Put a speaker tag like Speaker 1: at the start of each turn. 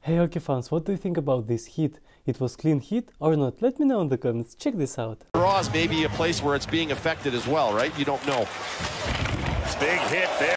Speaker 1: Hey hockey fans, what do you think about this hit? It was clean hit or not? Let me know in the comments. Check this out.
Speaker 2: Draws maybe a place where it's being affected as well, right? You don't know.
Speaker 3: Big hit there.